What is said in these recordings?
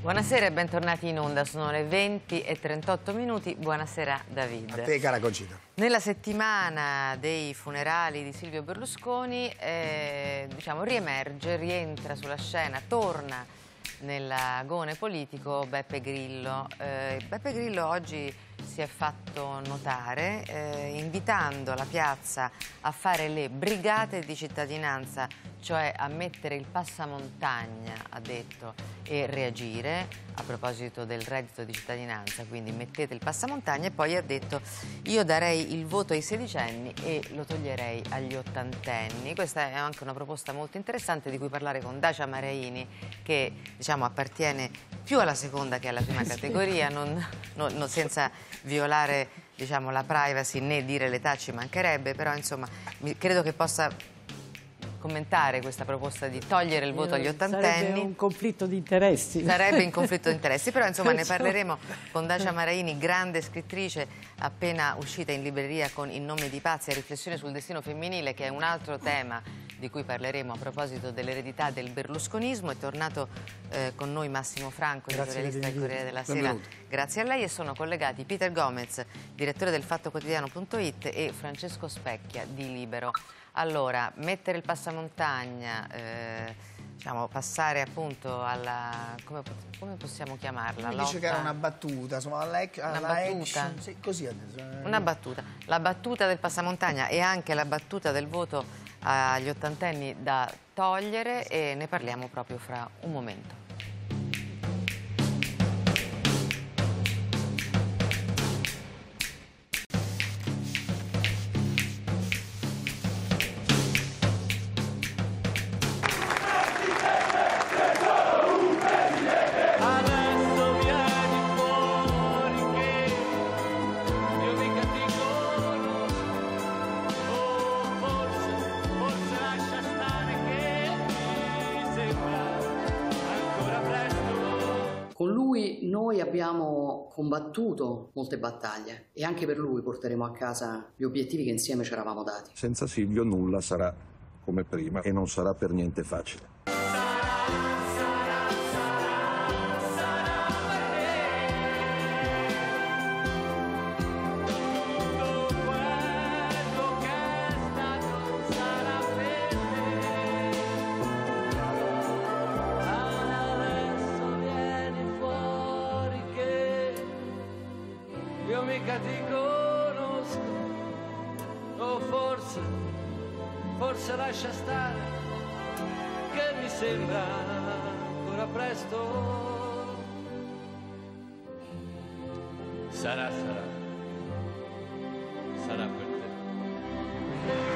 Buonasera e bentornati in onda, sono le 20:38. Buonasera David. A te, cara Concita. Nella settimana dei funerali di Silvio Berlusconi rientra sulla scena, torna nell'agone politico Beppe Grillo. Beppe Grillo oggi si è fatto notare invitando la piazza a fare le brigate di cittadinanza, cioè a mettere il passamontagna, ha detto, e reagire a proposito del reddito di cittadinanza, quindi mettete il passamontagna, e poi ha detto: io darei il voto ai sedicenni e lo toglierei agli ottantenni. Questa è anche una proposta molto interessante di cui parlare con Dacia Maraini, che appartiene più alla seconda che alla prima categoria, senza violare la privacy né dire l'età, ci mancherebbe, però insomma credo che possa commentare questa proposta di togliere il voto agli ottantenni. Sarebbe un conflitto di interessi. Sarebbe in conflitto di interessi, però insomma ne parleremo con Dacia Maraini, grande scrittrice, appena uscita in libreria con In nome di pazzi, a riflessione sul destino femminile, che è un altro tema di cui parleremo a proposito dell'eredità del berlusconismo. È tornato con noi Massimo Franco, editorialista del Corriere della Sera. Benvenuto. Grazie a lei. E sono collegati Peter Gomez, direttore del FattoQuotidiano.it, e Francesco Specchia di Libero. Allora, mettere il passamontagna, passare appunto alla... come possiamo chiamarla? Mi dice che era una battuta, insomma, una battuta? Sì, così adesso. Una battuta. La battuta del passamontagna e anche la battuta del voto agli ottantenni da togliere, e ne parliamo proprio fra un momento. Con lui noi abbiamo combattuto molte battaglie e anche per lui porteremo a casa gli obiettivi che insieme ci eravamo dati. Senza Silvio nulla sarà come prima e non sarà per niente facile. Io mica ti conosco, o forse lascia stare, che mi sembra ancora presto. Sarà per te.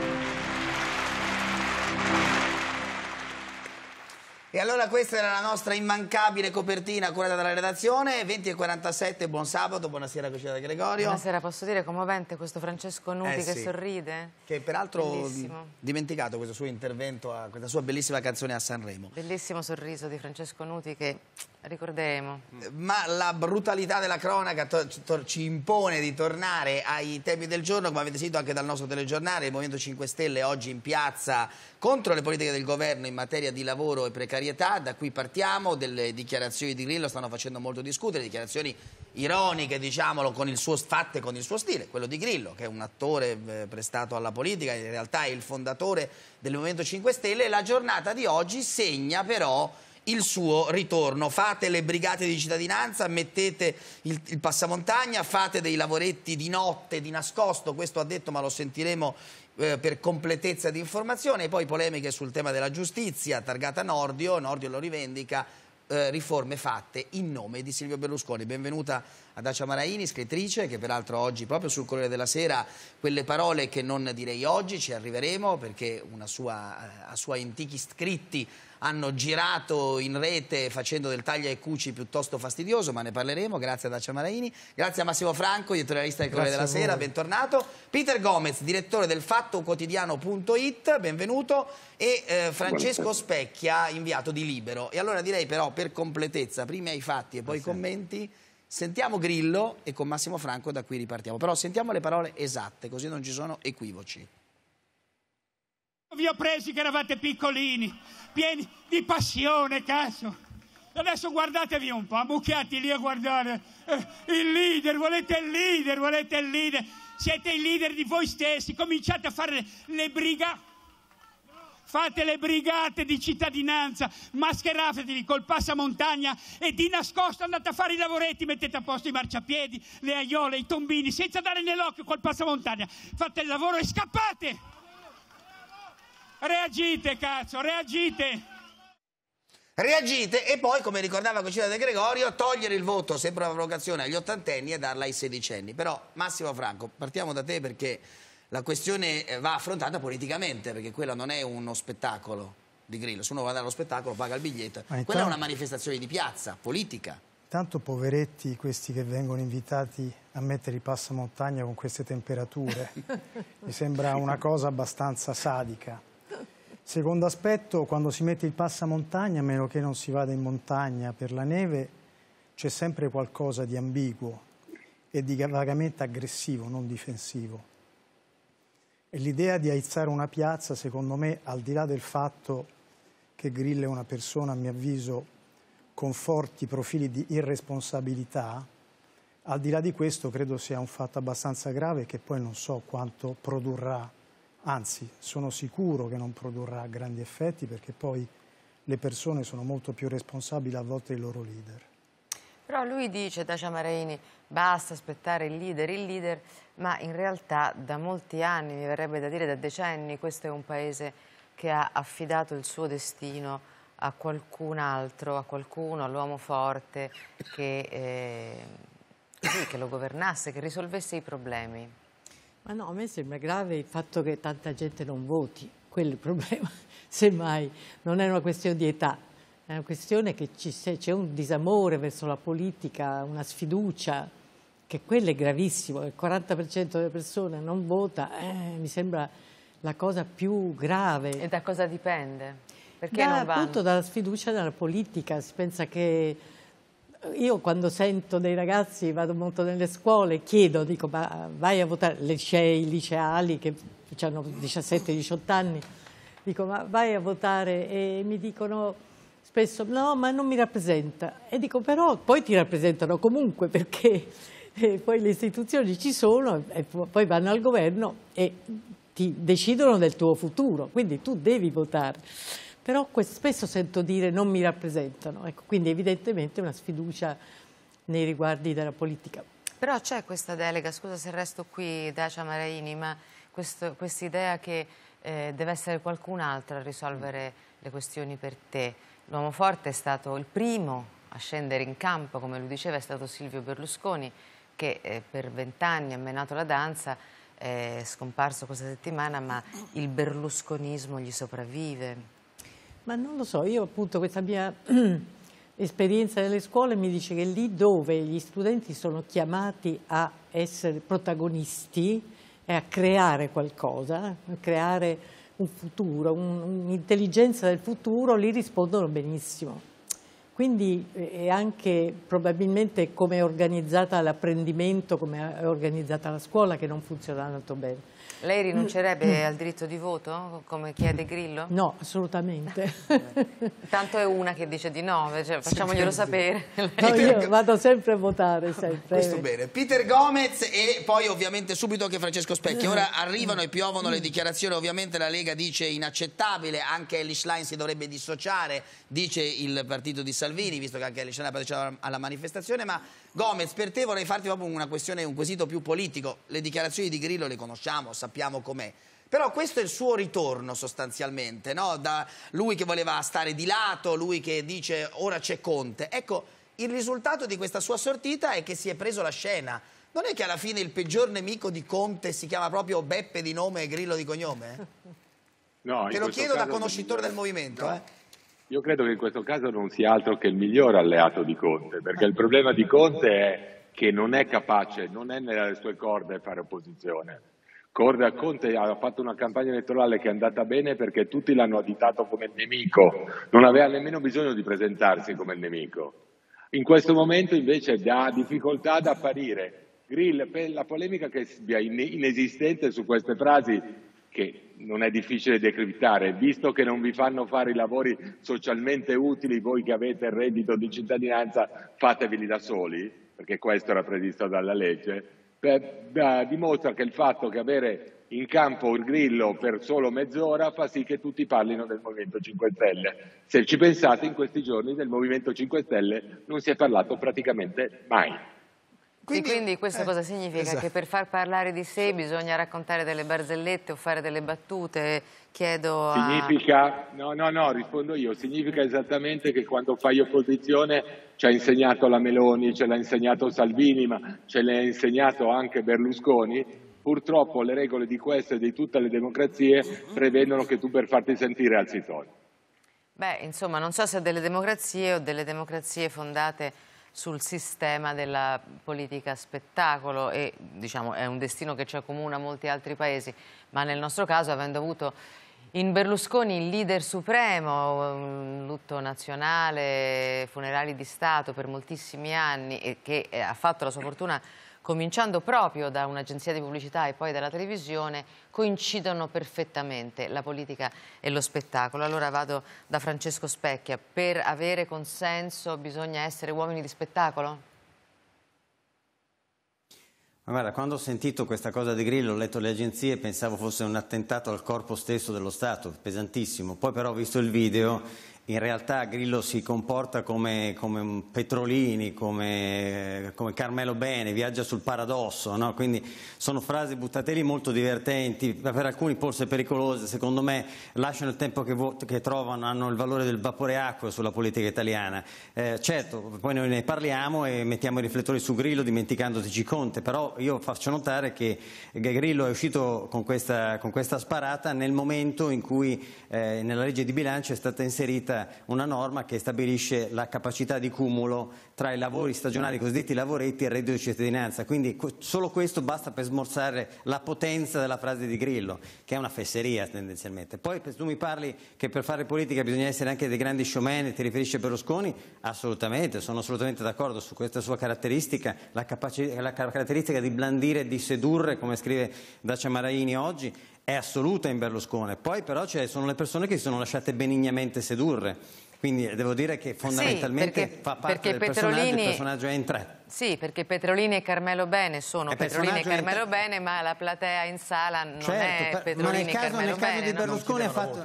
E allora questa era la nostra immancabile copertina curata dalla redazione. 20:47, buon sabato, buonasera Concita De Gregorio. Buonasera, posso dire commovente questo Francesco Nuti che sì. sorride? Che peraltro ho Bellissimo. dimenticato questo suo intervento, questa sua bellissima canzone a Sanremo. Bellissimo sorriso di Francesco Nuti che ricorderemo. Ma la brutalità della cronaca ci impone di tornare ai temi del giorno, come avete sentito anche dal nostro telegiornale. Il Movimento 5 Stelle oggi in piazza contro le politiche del governo in materia di lavoro e precarietà. Da qui partiamo. Delle dichiarazioni di Grillo stanno facendo molto discutere, dichiarazioni ironiche, diciamolo, fatte con il suo stile, quello di Grillo, che è un attore prestato alla politica, in realtà è il fondatore del Movimento 5 Stelle. La giornata di oggi segna però il suo ritorno. Fate le brigate di cittadinanza, mettete il passamontagna, fate dei lavoretti di notte, di nascosto, questo ha detto, ma lo sentiremo per completezza di informazione. E poi polemiche sul tema della giustizia, targata Nordio lo rivendica, riforme fatte in nome di Silvio Berlusconi. Benvenuta a Dacia Maraini, scrittrice, che peraltro oggi proprio sul Corriere della Sera, quelle parole che non direi oggi, ci arriveremo, perché a suoi antichi scritti hanno girato in rete facendo del taglia e cuci piuttosto fastidioso, ma ne parleremo. Grazie a Dacia Maraini, grazie a Massimo Franco, editorialista del Corriere della Sera, bentornato. Peter Gomez, direttore del FattoQuotidiano.it, benvenuto, e Francesco Specchia, inviato di Libero. E allora direi però, per completezza, prima i fatti e poi i commenti, sentiamo Grillo e con Massimo Franco da qui ripartiamo. Però sentiamo le parole esatte, così non ci sono equivoci. Vi ho presi che eravate piccolini, pieni di passione, cazzo. Adesso guardatevi un po', ammucchiati lì a guardare. Il leader, volete il leader, volete il leader. Siete i leader di voi stessi, cominciate a fare le brigate. Fate le brigate di cittadinanza, mascheratevi col passamontagna e di nascosto andate a fare i lavoretti, mettete a posto i marciapiedi, le aiole, i tombini, senza dare nell'occhio col passamontagna. Fate il lavoro e scappate! Reagite, cazzo, reagite! Reagite e poi, come ricordava Conchita De Gregorio, togliere il voto, sempre una provocazione, agli ottantenni e darla ai sedicenni. Però, Massimo Franco, partiamo da te perché la questione va affrontata politicamente, perché quello non è uno spettacolo di Grillo. Se uno va allo spettacolo paga il biglietto. Quella è una manifestazione di piazza, politica. Tanto poveretti questi che vengono invitati a mettere il passamontagna con queste temperature. Mi sembra una cosa abbastanza sadica. Secondo aspetto, quando si mette il passamontagna, a meno che non si vada in montagna per la neve, c'è sempre qualcosa di ambiguo e di vagamente aggressivo, non difensivo. E l'idea di aizzare una piazza, secondo me, al di là del fatto che Grillo è una persona, a mio avviso, con forti profili di irresponsabilità, al di là di questo credo sia un fatto abbastanza grave che poi non so quanto produrrà, anzi sono sicuro che non produrrà grandi effetti perché poi le persone sono molto più responsabili a volte dei loro leader. Però lui dice, Dacia Maraini, basta aspettare il leader, ma in realtà da molti anni, mi verrebbe da dire da decenni, questo è un paese che ha affidato il suo destino a qualcun altro, a qualcuno, all'uomo forte, che lo governasse, che risolvesse i problemi. Ma no, a me sembra grave il fatto che tanta gente non voti, quello è il problema, semmai, non è una questione di età. È una questione che c'è un disamore verso la politica, una sfiducia, che quello è gravissimo. Il 40% delle persone non vota, mi sembra la cosa più grave. E da cosa dipende? Perché non vanno? Appunto dalla sfiducia nella politica. Si pensa che... Io quando sento dei ragazzi, vado molto nelle scuole, chiedo, dico, ma vai a votare, licei, liceali che hanno 17-18 anni, dico, ma vai a votare e mi dicono... Spesso no, ma non mi rappresenta. E dico però poi ti rappresentano comunque perché poi le istituzioni ci sono e poi vanno al governo e ti decidono del tuo futuro, quindi tu devi votare. Però spesso sento dire non mi rappresentano, ecco, quindi evidentemente una sfiducia nei riguardi della politica. Però c'è questa delega, scusa se resto qui Dacia Maraini, ma questa idea che deve essere qualcun altro a risolvere le questioni per te. L'uomo forte è stato il primo a scendere in campo, come lui diceva, è stato Silvio Berlusconi, che per 20 anni ha menato la danza, è scomparso questa settimana, ma il berlusconismo gli sopravvive. Ma non lo so, io appunto questa mia esperienza nelle scuole mi dice che lì dove gli studenti sono chiamati a essere protagonisti e a creare qualcosa, a creare un futuro, un'intelligenza del futuro, lì rispondono benissimo. Quindi è anche probabilmente come è organizzata l'apprendimento, come è organizzata la scuola che non funziona tanto bene. Lei rinuncerebbe al diritto di voto, come chiede Grillo? No, assolutamente. Tanto è una che dice di no, cioè, facciamoglielo sapere. No, io vado sempre a votare, sempre. Questo bene. Peter Gomez e poi ovviamente subito anche Francesco Specchi. Ora arrivano e piovono le dichiarazioni, ovviamente la Lega dice inaccettabile, anche Elly Schlein si dovrebbe dissociare, dice il partito di Salvini, visto che anche Elly Schlein ha partecipato alla manifestazione, ma Gomez, per te vorrei farti proprio una questione, un quesito più politico. Le dichiarazioni di Grillo le conosciamo, sappiamo com'è. Però questo è il suo ritorno sostanzialmente, no? Da lui che voleva stare di lato, lui che dice ora c'è Conte. Ecco, il risultato di questa sua sortita è che si è preso la scena. Non è che alla fine il peggior nemico di Conte si chiama proprio Beppe di nome e Grillo di cognome? No, te lo chiedo da conoscitore del movimento. No. Io credo che in questo caso non sia altro che il miglior alleato di Conte, perché il problema di Conte è che non è capace, non è nelle sue corde fare opposizione. Conte ha fatto una campagna elettorale che è andata bene perché tutti l'hanno additato come nemico, non aveva nemmeno bisogno di presentarsi come nemico. In questo momento invece ha difficoltà ad apparire. Grillo, per la polemica che sia inesistente su queste frasi che non è difficile decriptare. Visto che non vi fanno fare i lavori socialmente utili, voi che avete il reddito di cittadinanza, fateveli da soli, perché questo era previsto dalla legge, dimostra che il fatto che avere in campo il Grillo per solo mezz'ora fa sì che tutti parlino del Movimento 5 Stelle. Se ci pensate, in questi giorni del Movimento 5 Stelle non si è parlato praticamente mai. Quindi questo cosa significa? Esatto. Che per far parlare di sé bisogna raccontare delle barzellette o fare delle battute? Chiedo Significa, no, rispondo io, significa esattamente che quando fai opposizione ci ha insegnato la Meloni, ce l'ha insegnato Salvini, ma ce l'ha insegnato anche Berlusconi. Purtroppo le regole di questa e di tutte le democrazie prevedono che tu per farti sentire alzi tono. Beh, insomma, non so se delle democrazie o delle democrazie fondate sul sistema della politica spettacolo e diciamo è un destino che ci accomuna molti altri paesi, ma nel nostro caso, avendo avuto in Berlusconi il leader supremo, un lutto nazionale, funerali di Stato per moltissimi anni e che ha fatto la sua fortuna cominciando proprio da un'agenzia di pubblicità e poi dalla televisione, coincidono perfettamente la politica e lo spettacolo. Allora vado da Francesco Specchia. Per avere consenso bisogna essere uomini di spettacolo? Ma guarda, quando ho sentito questa cosa di Grillo, ho letto le agenzie, pensavo fosse un attentato al corpo stesso dello Stato, pesantissimo. Poi però ho visto il video. In realtà Grillo si comporta come Petrolini, come Carmelo Bene, viaggia sul paradosso, no? Quindi sono frasi buttate lì molto divertenti, per alcuni forse pericolose, secondo me lasciano il tempo che trovano, hanno il valore del vapore acqua sulla politica italiana. Certo, poi noi ne parliamo e mettiamo i riflettori su Grillo dimenticandoci Conte, però io faccio notare che Grillo è uscito con questa sparata nel momento in cui nella legge di bilancio è stata inserita una norma che stabilisce la capacità di cumulo tra i lavori stagionali, i cosiddetti lavoretti, e il reddito di cittadinanza. Quindi solo questo basta per smorzare la potenza della frase di Grillo, che è una fesseria tendenzialmente. Poi tu mi parli che per fare politica bisogna essere anche dei grandi showman, ti riferisci a Berlusconi? Assolutamente, sono assolutamente d'accordo su questa sua caratteristica, la caratteristica di blandire e di sedurre, come scrive Dacia Maraini oggi, è assoluta in Berlusconi. Poi però sono le persone che si sono lasciate benignamente sedurre. Quindi devo dire che fondamentalmente fa parte del personaggio, il personaggio è in tre. Sì, perché Petrolini e Carmelo Bene sono Petrolini e Carmelo Bene, ma la platea in sala non è Petrolini e Carmelo Bene. Di Berlusconi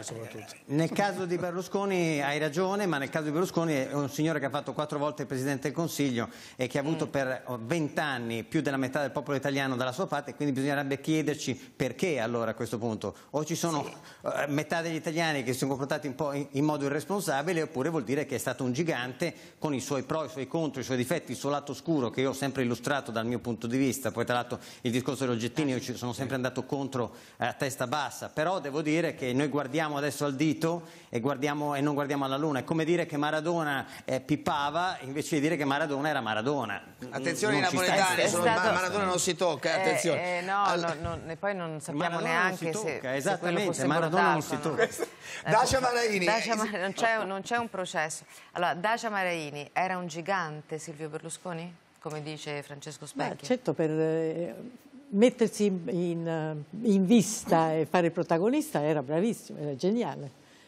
nel caso di Berlusconi hai ragione, ma nel caso di Berlusconi è un signore che ha fatto 4 volte il Presidente del Consiglio e che ha avuto per 20 anni più della metà del popolo italiano dalla sua parte, quindi bisognerebbe chiederci perché allora a questo punto. O ci sono metà degli italiani che si sono comportati un po' in modo irresponsabile, oppure vuol dire che è stato un gigante con i suoi pro, i suoi contro, i suoi difetti, il suo lato scuro che io ho sempre illustrato dal mio punto di vista. Poi tra l'altro il discorso degli oggettini io ci sono sempre andato contro a testa bassa, però devo dire che noi guardiamo adesso al dito e non guardiamo alla luna. È come dire che Maradona pippava invece di dire che Maradona era Maradona. Attenzione, i napoletani, Maradona non si tocca, attenzione. E poi non sappiamo neanche se esattamente, se Maradona non si tocca. Dacia Maraini. Non c'è un processo. Allora, Dacia Maraini era un gigante, Silvio Berlusconi? Come dice Francesco Specchia? Certo, per mettersi in vista e fare il protagonista era bravissimo, era geniale,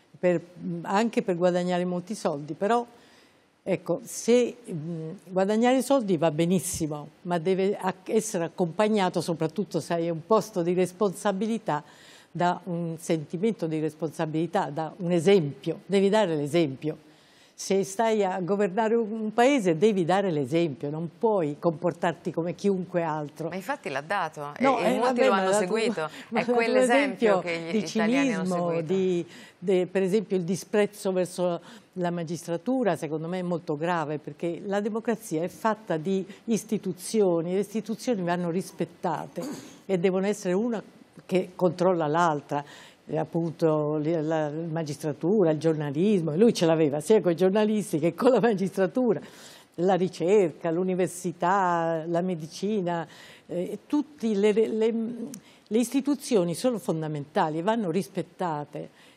anche per guadagnare molti soldi, però ecco, se guadagnare soldi va benissimo, ma deve essere accompagnato, soprattutto se hai un posto di responsabilità, da un sentimento di responsabilità, da un esempio, devi dare l'esempio. Se stai a governare un paese devi dare l'esempio, non puoi comportarti come chiunque altro. Ma infatti l'ha dato, no, e molti lo hanno seguito, è quell'esempio che gli italiani hanno seguito. Per esempio il disprezzo verso la magistratura secondo me è molto grave, perché la democrazia è fatta di istituzioni, le istituzioni vanno rispettate e devono essere una che controlla l'altra. Appunto la magistratura, il giornalismo, e lui ce l'aveva sia con i giornalisti che con la magistratura, la ricerca, l'università, la medicina, tutte le istituzioni sono fondamentali, vanno rispettate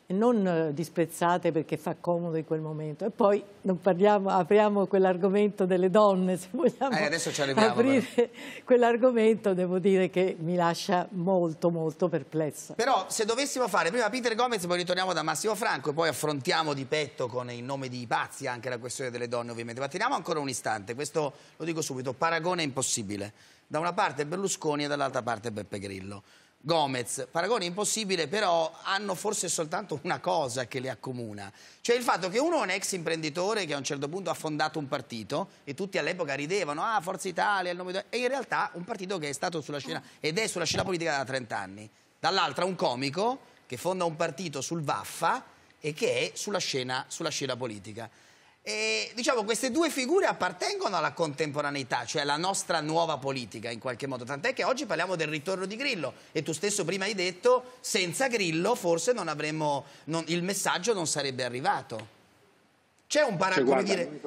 e non disprezzate perché fa comodo in quel momento. E poi non parliamo, apriamo quell'argomento delle donne, se vogliamo adesso ci arriviamo, aprire quell'argomento, devo dire che mi lascia molto molto perplessa. Però se dovessimo fare prima Peter Gomez, poi ritorniamo da Massimo Franco e poi affrontiamo di petto con il nome di pazzi anche la questione delle donne, ovviamente. Ma teniamo ancora un istante, questo lo dico subito, paragone impossibile. Da una parte Berlusconi e dall'altra parte Beppe Grillo. Gomez, paragone impossibile, però hanno forse soltanto una cosa che li accomuna, cioè il fatto che uno è un ex imprenditore che a un certo punto ha fondato un partito e tutti all'epoca ridevano, ah, Forza Italia, il nome e in realtà un partito che è stato sulla scena ed è sulla scena politica da 30 anni. Dall'altra un comico che fonda un partito sul Vaffa e che è sulla scena politica. E, diciamo, queste due figure appartengono alla contemporaneità, cioè alla nostra nuova politica in qualche modo, tant'è che oggi parliamo del ritorno di Grillo e tu stesso prima hai detto senza Grillo forse non avremmo, il messaggio non sarebbe arrivato. C'è un paragone,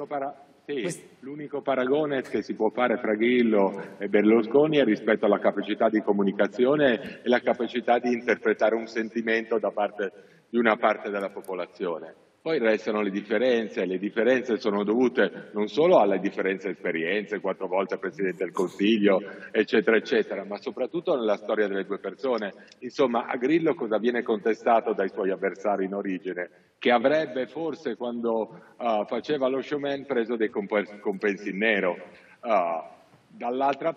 l'unico paragone che si può fare fra Grillo e Berlusconi è rispetto alla capacità di comunicazione e la capacità di interpretare un sentimento da parte di una parte della popolazione. Poi restano le differenze sono dovute non solo alle differenze di esperienze, 4 volte Presidente del Consiglio, eccetera, eccetera, ma soprattutto nella storia delle due persone. Insomma, a Grillo cosa viene contestato dai suoi avversari in origine? Che avrebbe forse, quando faceva lo showman, preso dei compensi in nero. Dall'altra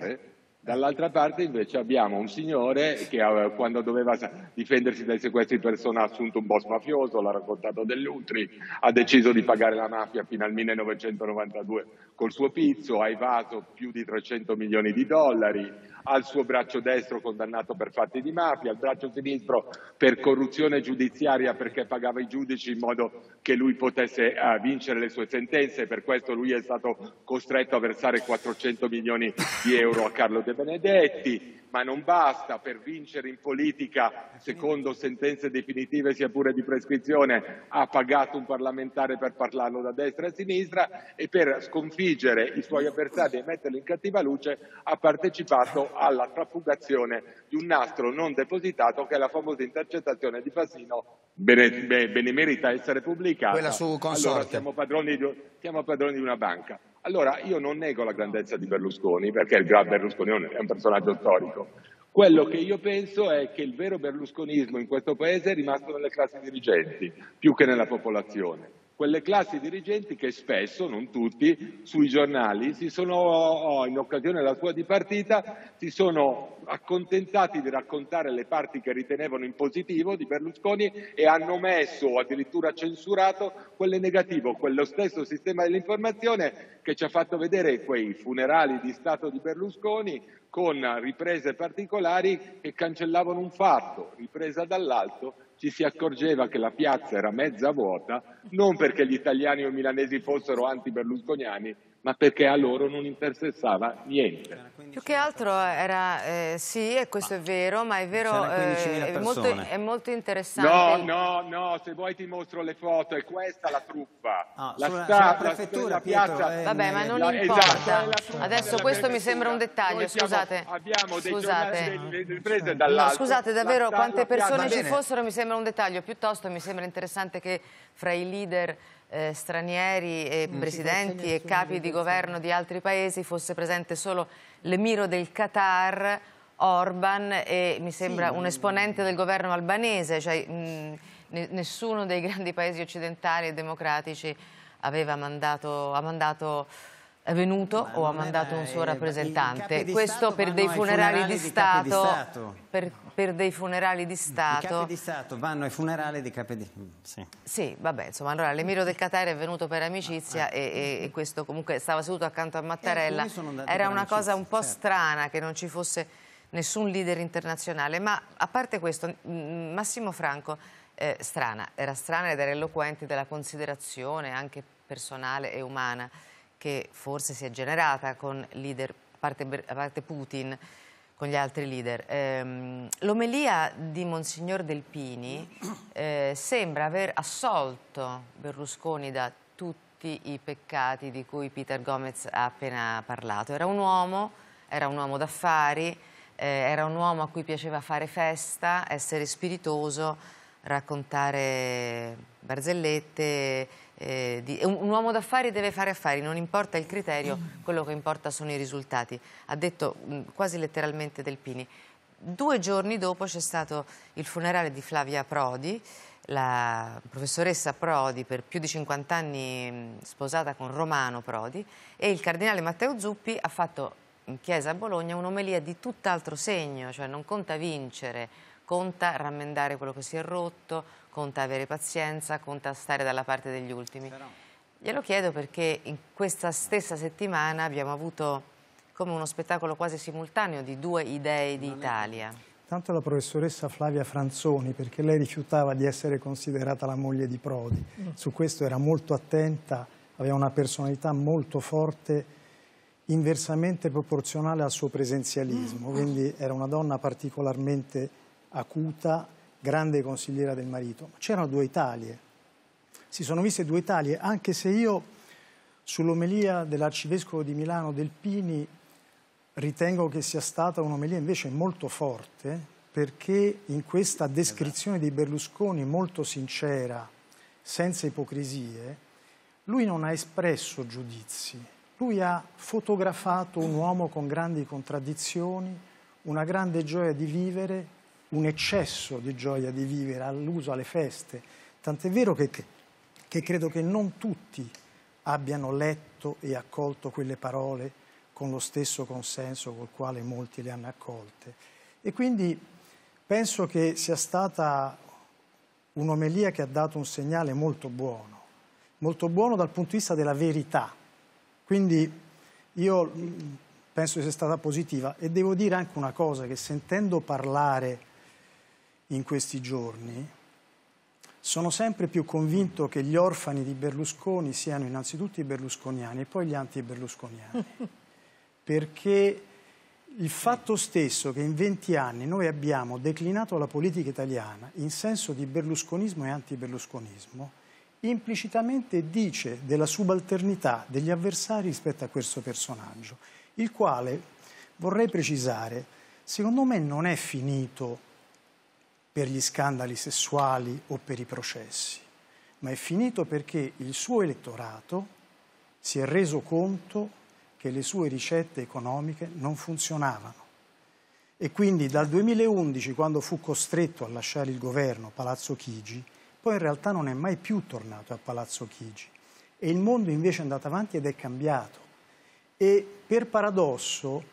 parte invece abbiamo un signore che quando doveva difendersi dai sequestri di persona ha assunto un boss mafioso, l'ha raccontato dell'Utri, ha deciso di pagare la mafia fino al 1992 col suo pizzo, ha evaso più di 300 milioni di dollari, ha il suo braccio destro condannato per fatti di mafia, il braccio sinistro per corruzione giudiziaria perché pagava i giudici in modo che lui potesse vincere le sue sentenze, per questo lui è stato costretto a versare 400 milioni di euro a Carlo De Benedetti. Ma non basta, per vincere in politica, secondo sentenze definitive sia pure di prescrizione, ha pagato un parlamentare per parlarlo da destra e a sinistra e per sconfiggere i suoi avversari e metterli in cattiva luce ha partecipato alla trafugazione di un nastro non depositato che è la famosa intercettazione di Fassino, benemerita essere pubblicata. Quella su Consorte. Allora siamo padroni di una banca. Allora, io non nego la grandezza di Berlusconi, perché il gran Berlusconi è un personaggio storico. Quello che io penso è che il vero berlusconismo in questo Paese è rimasto nelle classi dirigenti, più che nella popolazione. Quelle classi dirigenti che spesso, non tutti, sui giornali in occasione della sua dipartita, si sono accontentati di raccontare le parti che ritenevano in positivo di Berlusconi e hanno messo o addirittura censurato quelle negativo, quello stesso sistema dell'informazione che ci ha fatto vedere quei funerali di Stato di Berlusconi con riprese particolari che cancellavano un fatto, ripresa dall'alto. Ci si accorgeva che la piazza era mezza vuota, non perché gli italiani o i milanesi fossero anti-berlusconiani, ma perché a loro non interessava niente. Più che altro era, sì, e questo è vero, ma è vero, è molto interessante. No, se vuoi ti mostro le foto, è questa la truffa. Sulla prefettura, la piazza. Vabbè, ma non importa. Adesso questo mi sembra un dettaglio, scusate. Abbiamo Scusate. riprese dall'alto. Scusate, davvero, quante persone ci fossero mi sembra un dettaglio, piuttosto mi sembra interessante che fra i leader stranieri e presidenti e capi di governo di altri paesi fosse presente solo l'emiro del Qatar, Orban, e mi sembra un esponente del governo albanese, cioè nessuno dei grandi paesi occidentali e democratici è venuto o ha mandato un suo rappresentante. Questo per dei funerali di Stato. Per dei funerali di Stato. I capi di Stato vanno ai funerali di capi di... Sì, vabbè, insomma, allora l'emiro del Qatar è venuto per amicizia e questo comunque stava seduto accanto a Mattarella. Era una cosa un po' strana che non ci fosse nessun leader internazionale, ma a parte questo, Massimo Franco, era strana ed era eloquente della considerazione anche personale e umana che forse si è generata con leader, a parte Putin, con gli altri leader. L'omelia di Monsignor Delpini sembra aver assolto Berlusconi da tutti i peccati di cui Peter Gomez ha appena parlato. Era un uomo d'affari, era un uomo a cui piaceva fare festa, essere spiritoso, raccontare barzellette. Un uomo d'affari deve fare affari, non importa il criterio, quello che importa sono i risultati, ha detto quasi letteralmente Delpini. 2 giorni dopo c'è stato il funerale di Flavia Prodi, la professoressa Prodi, per più di 50 anni sposata con Romano Prodi, e il cardinale Matteo Zuppi ha fatto in chiesa a Bologna un'omelia di tutt'altro segno, cioè non conta vincere, conta rammendare quello che si è rotto, conta avere pazienza, conta stare dalla parte degli ultimi. Glielo chiedo perché in questa stessa settimana abbiamo avuto come uno spettacolo quasi simultaneo di 2 idee di Italia. Tanto la professoressa Flavia Franzoni, perché lei rifiutava di essere considerata la moglie di Prodi. Su questo era molto attenta, aveva una personalità molto forte, inversamente proporzionale al suo presenzialismo, quindi era una donna particolarmente acuta, grande consigliera del marito. C'erano 2 Italie, si sono viste 2 Italie, anche se io sull'omelia dell'arcivescovo di Milano Delpini ritengo che sia stata un'omelia invece molto forte, perché in questa descrizione di Berlusconi molto sincera, senza ipocrisie, lui non ha espresso giudizi, lui ha fotografato un uomo con grandi contraddizioni, una grande gioia di vivere, un eccesso di gioia di vivere all'uso alle feste, tant'è vero che credo che non tutti abbiano letto e accolto quelle parole con lo stesso consenso col quale molti le hanno accolte. E quindi penso che sia stata un'omelia che ha dato un segnale molto buono dal punto di vista della verità. Quindi io penso che sia stata positiva, e devo dire anche una cosa, che sentendo parlare in questi giorni sono sempre più convinto che gli orfani di Berlusconi siano innanzitutto i berlusconiani e poi gli anti-berlusconiani, perché il fatto stesso che in 20 anni noi abbiamo declinato la politica italiana in senso di berlusconismo e anti-berlusconismo implicitamente dice della subalternità degli avversari rispetto a questo personaggio, il quale, vorrei precisare, secondo me non è finito per gli scandali sessuali o per i processi, ma è finito perché il suo elettorato si è reso conto che le sue ricette economiche non funzionavano. E quindi dal 2011, quando fu costretto a lasciare il governo Palazzo Chigi, poi in realtà non è mai più tornato a Palazzo Chigi. E il mondo invece è andato avanti ed è cambiato. E per paradosso,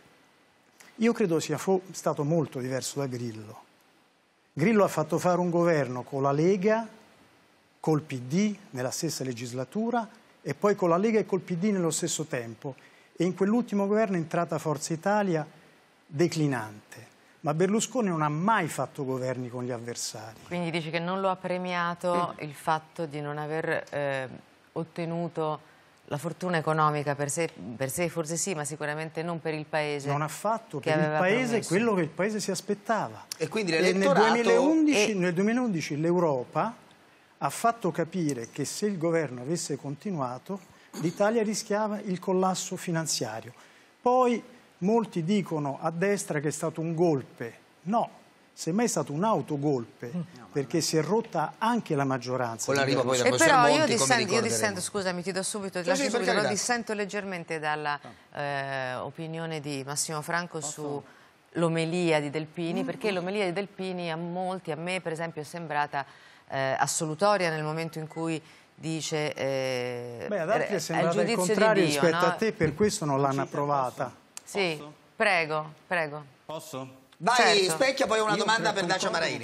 io credo sia stato molto diverso da Grillo. Grillo ha fatto fare un governo con la Lega, col PD nella stessa legislatura e poi con la Lega e col PD nello stesso tempo. E in quell'ultimo governo è entrata Forza Italia declinante. Ma Berlusconi non ha mai fatto governi con gli avversari. Quindi dici che non lo ha premiato il fatto di non aver ottenuto la fortuna economica per sé forse sì, ma sicuramente non per il Paese. Non ha fatto per il Paese quello che il Paese si aspettava. E quindi l'elettorato... Nel 2011 l'Europa ha fatto capire che se il governo avesse continuato l'Italia rischiava il collasso finanziario. Poi molti dicono a destra che è stato un golpe. No. Semmai è stato un autogolpe, perché si è rotta anche la maggioranza. Con l'arrivo poi del professor Monti, io dissento, scusami, ti do subito, dissento leggermente dalla opinione di Massimo Franco sull'omelia di Delpini, perché l'omelia di Delpini a me per esempio è sembrata assolutoria nel momento in cui dice ad altri è sembrato il contrario rispetto a te, per questo non l'hanno approvata. Sì, prego. Posso? Vai, certo. Specchia, poi una domanda per Dacia Maraini.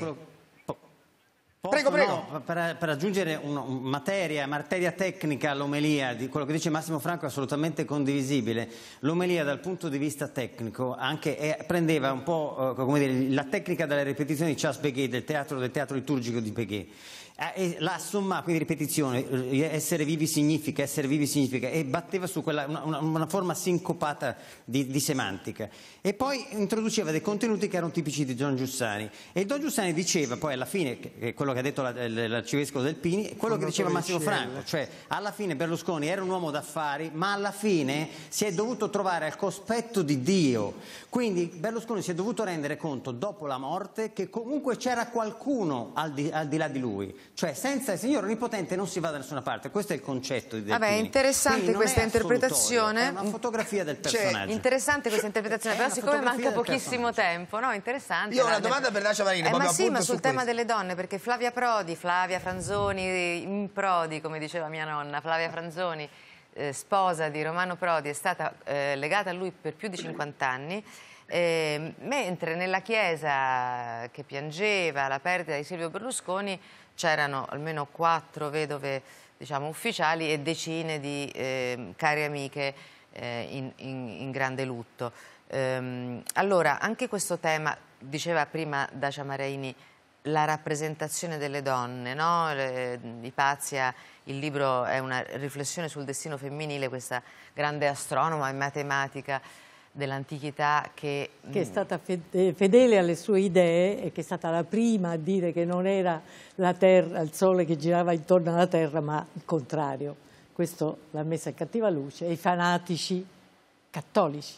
Prego. No, per aggiungere materia tecnica all'omelia di quello che dice Massimo Franco è assolutamente condivisibile. L'omelia dal punto di vista tecnico prendeva un po' come dire, la tecnica delle ripetizioni di Charles Péguy, del teatro liturgico di Péguy. la somma, quindi ripetizione, essere vivi significa, e batteva su quella, una forma sincopata di semantica. E poi introduceva dei contenuti che erano tipici di Don Giussani. E Don Giussani diceva poi alla fine, che quello che ha detto l'arcivescovo del Pini, quello che diceva Massimo Franco, cioè alla fine Berlusconi era un uomo d'affari, ma alla fine si è dovuto trovare al cospetto di Dio. Quindi Berlusconi si è dovuto rendere conto dopo la morte che comunque c'era qualcuno al di là di lui. Cioè senza il Signore Onnipotente non si va da nessuna parte. Questo è il concetto di Del Pini. Vabbè, è interessante questa interpretazione. È una fotografia del personaggio. Interessante questa interpretazione, però siccome manca pochissimo tempo, no? Interessante. Io ho una domanda per Dacia Marini. Ma sì, ma sul tema delle donne, perché Flavia Franzoni, in Prodi, come diceva mia nonna, Flavia Franzoni, sposa di Romano Prodi, è stata legata a lui per più di 50 anni. Mentre nella chiesa che piangeva la perdita di Silvio Berlusconi c'erano almeno 4 vedove, diciamo, ufficiali e decine di care amiche in grande lutto. Allora, anche questo tema, diceva prima Dacia Marini, la rappresentazione delle donne, no? Ipazia, il libro è una riflessione sul destino femminile, questa grande astronoma e matematica dell'antichità che è stata fedele alle sue idee e che è stata la prima a dire che non era la Terra, il Sole che girava intorno alla Terra, ma il contrario. Questo l'ha messa in cattiva luce e i fanatici cattolici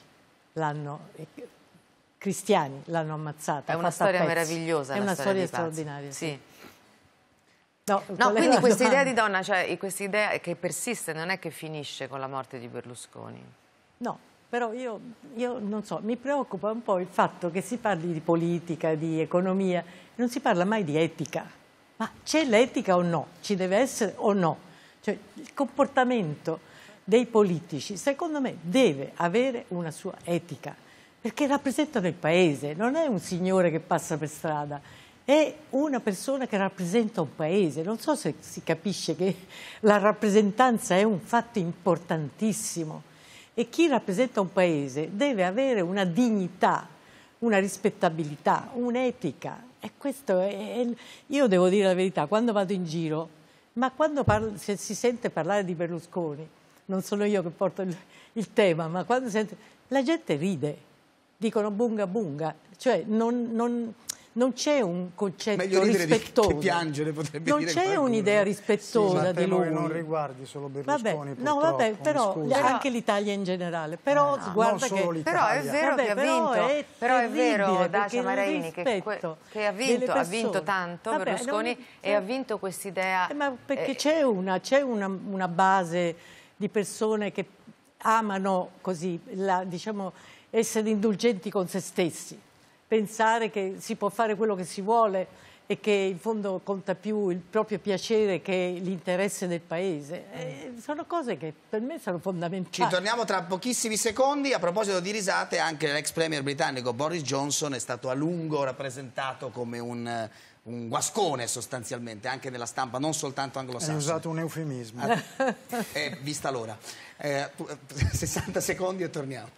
cristiani l'hanno ammazzata. È una storia meravigliosa. È una storia straordinaria. Sì. No, quindi questa idea di donna, cioè questa idea che persiste, non è che finisce con la morte di Berlusconi. No. Però io non so, mi preoccupa un po' il fatto che si parli di politica, di economia, non si parla mai di etica. Ma c'è l'etica o no? Ci deve essere o no? Cioè, il comportamento dei politici, secondo me, deve avere una sua etica, perché rappresentano il paese, non è un signore che passa per strada, è una persona che rappresenta un paese. Non so se si capisce che la rappresentanza è un fatto importantissimo. E chi rappresenta un paese deve avere una dignità, una rispettabilità, un'etica. E questo io devo dire la verità, quando vado in giro, ma quando se si sente parlare di Berlusconi, non sono io che porto il tema, ma quando la gente ride, dicono bunga bunga, cioè non c'è un concetto rispettoso. Che piangere, potrebbe non dire c'è un'idea rispettosa di lui. Non riguardi solo Berlusconi, vabbè, però anche l'Italia in generale. Però guarda che però è vero che ha vinto. Però è vero, Dacia Marini, che ha vinto tanto Berlusconi e ha vinto quest'idea. Ma perché c'è una base di persone che amano così, diciamo, essere indulgenti con se stessi. Pensare che si può fare quello che si vuole e che in fondo conta più il proprio piacere che l'interesse del paese. Sono cose che per me sono fondamentali. Ci torniamo tra pochissimi secondi. A proposito di risate, anche l'ex premier britannico Boris Johnson è stato a lungo rappresentato come un guascone sostanzialmente, anche nella stampa, non soltanto anglosassone. Hai usato un eufemismo. Vista l'ora. 60 secondi e torniamo.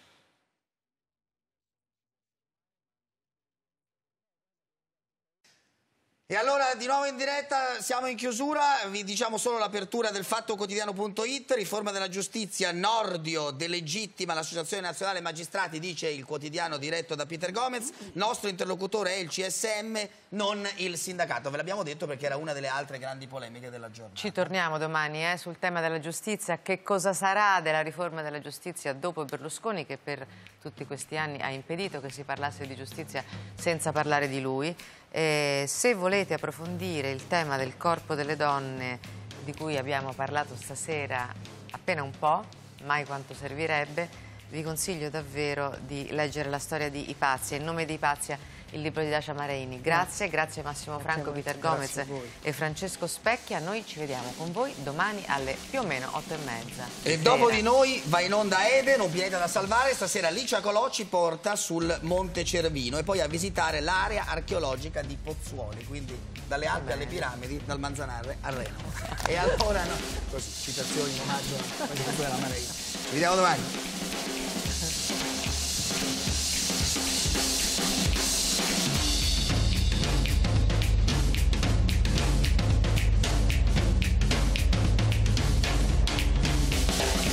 E allora di nuovo in diretta, siamo in chiusura, vi diciamo solo l'apertura del fattoquotidiano.it, riforma della giustizia, Nordio delegittima l'Associazione Nazionale Magistrati, dice il quotidiano diretto da Peter Gomez, nostro interlocutore è il CSM, non il sindacato, ve l'abbiamo detto perché era una delle altre grandi polemiche della giornata. Ci torniamo domani sul tema della giustizia, che cosa sarà della riforma della giustizia dopo Berlusconi che per tutti questi anni ha impedito che si parlasse di giustizia senza parlare di lui. Se volete approfondire il tema del corpo delle donne di cui abbiamo parlato stasera appena un po', mai quanto servirebbe, vi consiglio davvero di leggere la storia di Ipazia, In nome di Ipazia, il libro di Dacia Marini. Grazie Massimo Franco, Peter Gomez e Francesco Specchia. Noi ci vediamo con voi domani alle più o meno 8:30. E dopo di noi va in onda Eden, un pianeta da salvare. Stasera Licia Colò ci porta sul Monte Cervino e poi a visitare l'area archeologica di Pozzuoli, quindi dalle Alpi alle piramidi, dal Manzanarre al Reno. E allora, così, citazioni in omaggio alla Marini. Ci vediamo domani.